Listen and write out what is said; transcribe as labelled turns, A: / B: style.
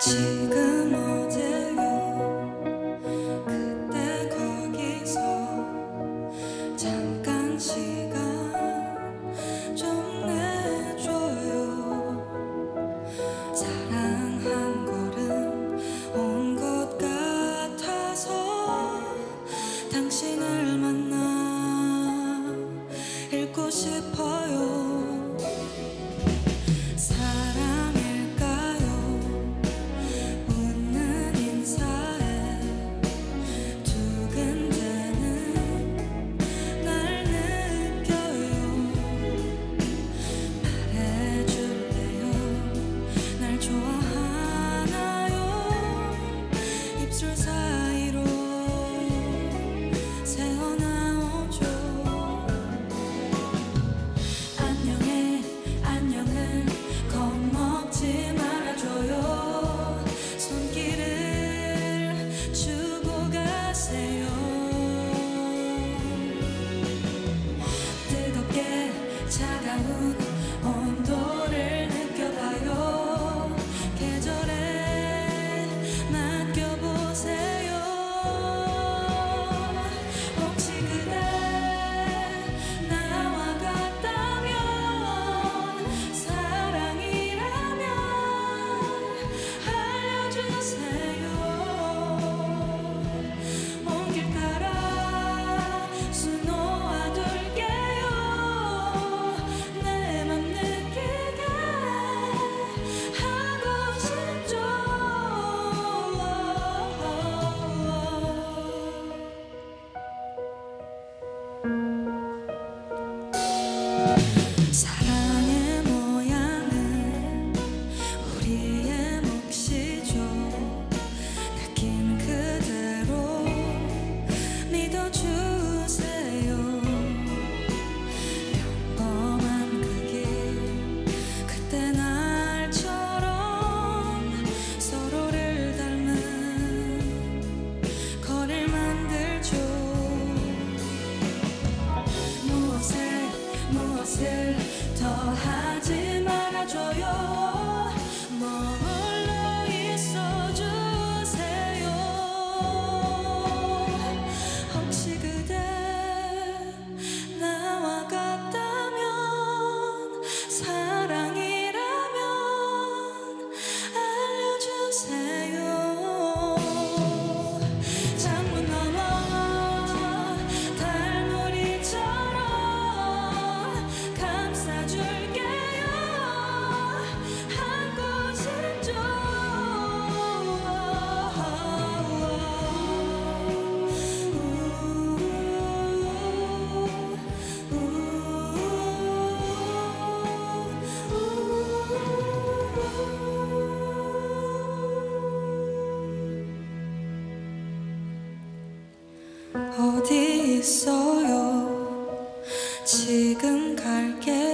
A: 지금 어디요? 그때 거기서 잠깐 시간 좀 내줘요. 사랑한 걸음 온 것 같아서 당신을 만나 읽고 싶어요. 입술 사이로 새어나오죠. 안녕해 안녕을 겁먹지 말아줘요. 손길을 주고 가세요. 뜨겁게 차가운 온도를 느껴봐요. 계절에 사랑의 모양은 우리의 몫이죠. 느낀 그대로 믿어주세요. 평범한 그 길 그때 날처럼 서로를 닮은 거리를 만들죠. 무엇을 더 하지 말아줘요. 머물러 있어주세요. 혹시 그대 나와 같다면, 사랑이라면 알려주세요. 창문 너머 달무리처럼 감싸줄게요. 안고 싶죠. 어디 있어요? 지금 갈게.